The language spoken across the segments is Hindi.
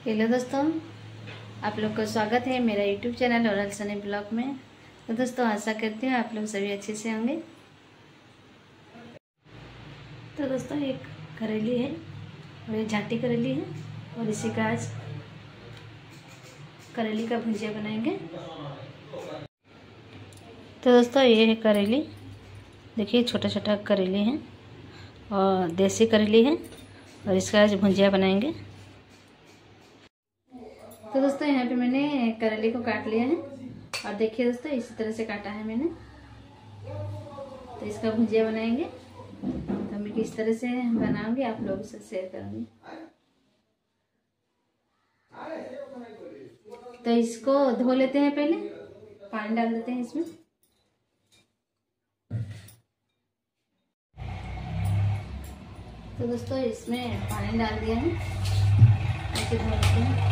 हेलो दोस्तों, आप लोग का स्वागत है मेरा यूट्यूब चैनल और सनी ब्लॉग में। तो दोस्तों, आशा करती हूँ आप लोग सभी अच्छे से होंगे। तो दोस्तों, एक करेली है और ये झाटी करेली है और इसी का आज करेली का भुजिया बनाएंगे। तो दोस्तों, ये है करेली। देखिए, छोटा छोटा करेली है और देसी करेली है और इसका आज भुजिया बनाएंगे। तो दोस्तों, यहाँ पे मैंने करेले को काट लिया है और देखिए दोस्तों, इसी तरह से काटा है मैंने। तो इसका भुजिया बनाएंगे। तो मैं किस तरह से बनाऊंगी आप लोगों से शेयर करूंगी। तो इसको धो लेते हैं, पहले पानी डाल देते हैं इसमें। तो दोस्तों, इसमें पानी डाल दिया है, ऐसे धो लेते हैं।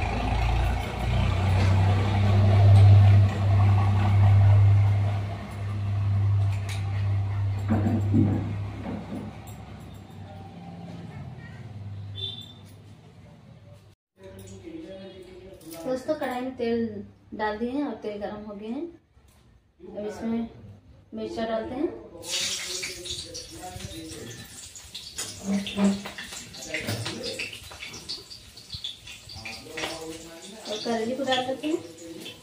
दोस्तों, कढ़ाई में तेल डाल दिए हैं और तेल गरम हो गए हैं। अब इसमें मिर्चा डालते हैं और करेली को डाल देते हैं।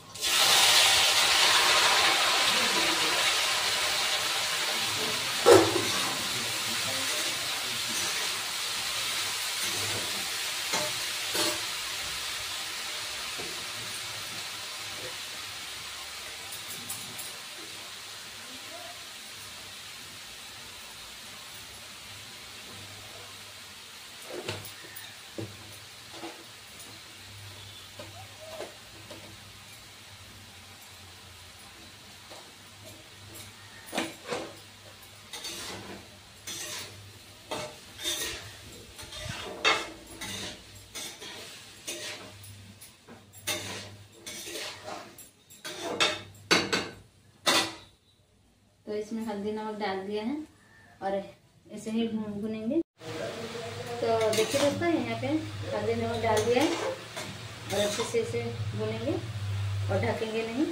तो इसमें हल्दी नमक डाल दिया है और ऐसे ही भूनेंगे। तो देखिए दोस्तों, यहाँ पे हल्दी नमक डाल दिया है और अच्छे से इसे भूनेंगे और ढकेंगे नहीं।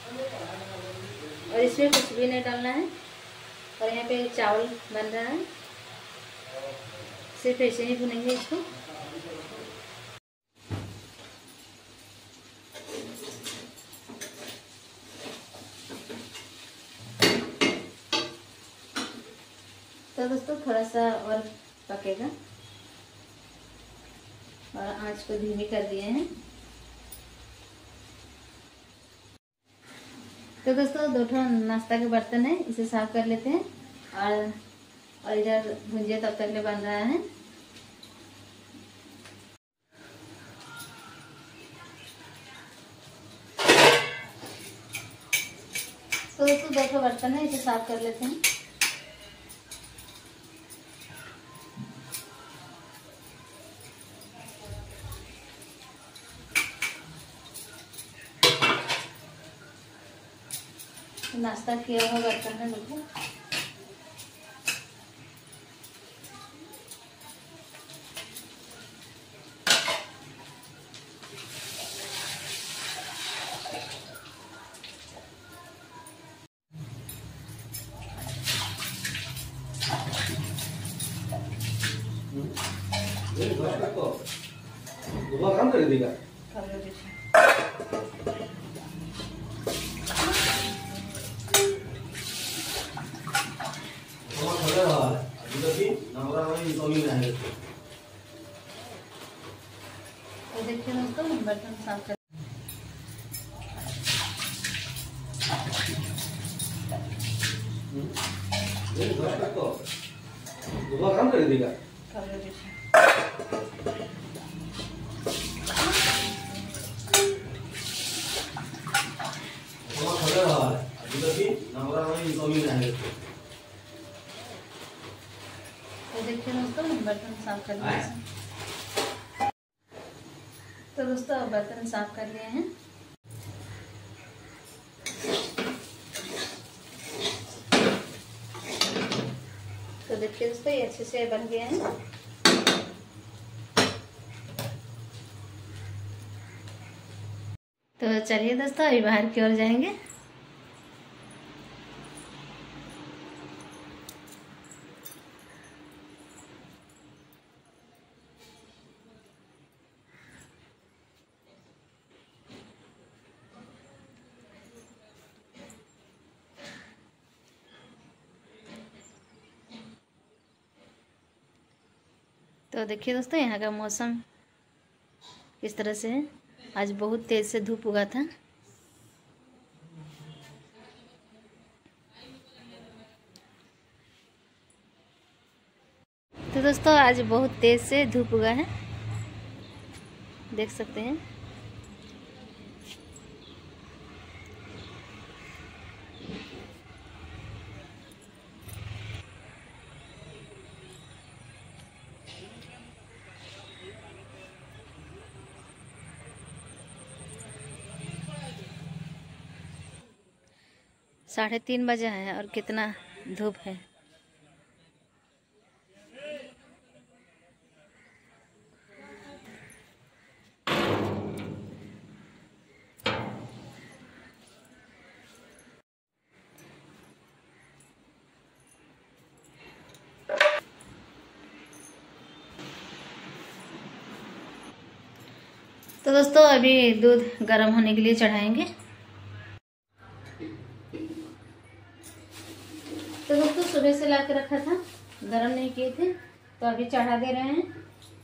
और इसमें कुछ भी नहीं डालना है। और यहाँ पे चावल बन रहा है, सिर्फ ऐसे ही भुनेंगे इसको। तो दोस्तों, थोड़ा सा और पकेगा और आंच को धीमी कर दिए हैं। तो दोस्तों, दो ठो नाश्ता के बर्तन है, इसे साफ कर लेते हैं। और इधर भुजिया तब तक ले बन रहा है। तो दोस्तों, दो ठो बर्तन है, इसे साफ कर लेते हैं। नाश्ता किया हुआ बर्तन है देखो। काम कर देगा। तो देखिए दोस्तों, बर्तन साफ कर काम कर देगा। तो देखिए दोस्तों, बर्तन साफ कर लिए। तो दोस्तों, बर्तन साफ कर लिए हैं। तो देखिए दोस्तों, ये अच्छे से बन गए हैं। तो चलिए दोस्तों अभी बाहर की ओर जाएंगे। तो देखिए दोस्तों यहाँ का मौसम किस तरह से है। आज बहुत तेज़ से धूप उगा था। तो दोस्तों आज बहुत तेज़ से धूप उगा है, देख सकते हैं। साढ़े 3 बजे है और कितना धूप है। तो दोस्तों अभी दूध गर्म होने के लिए चढ़ाएंगे। तो दोस्तों सुबह से ला के रखा था, गर्म नहीं किए थे, तो अभी चढ़ा दे रहे हैं।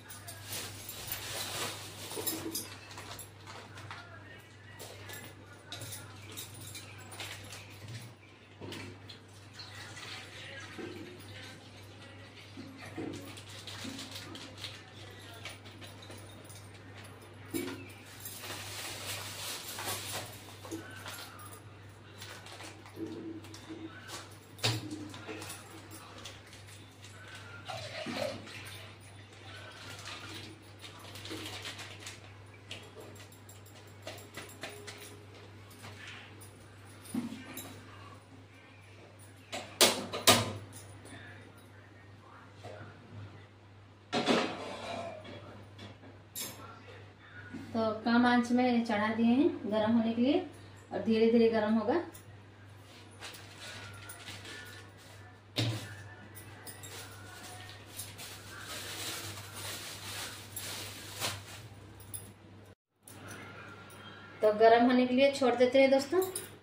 तो कम आंच में चढ़ा दिए हैं गरम होने के लिए, और धीरे धीरे गरम होगा। तो गरम होने के लिए छोड़ देते हैं दोस्तों।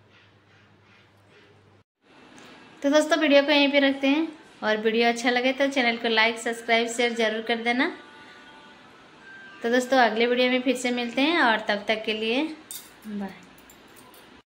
तो दोस्तों वीडियो को यहीं पे रखते हैं, और वीडियो अच्छा लगे तो चैनल को लाइक सब्सक्राइब शेयर जरूर कर देना। तो दोस्तों अगले वीडियो में फिर से मिलते हैं, और तब तक के लिए बाय।